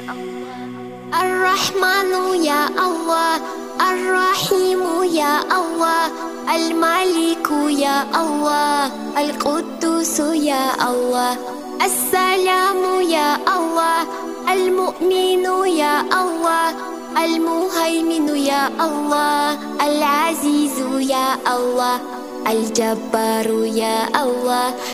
الرحمن يا الله، الرحيم يا الله، الملك يا الله، القدوس يا الله، السلام يا الله، المؤمن يا الله، المهيمن يا الله، العزيز يا الله، الجبار يا الله،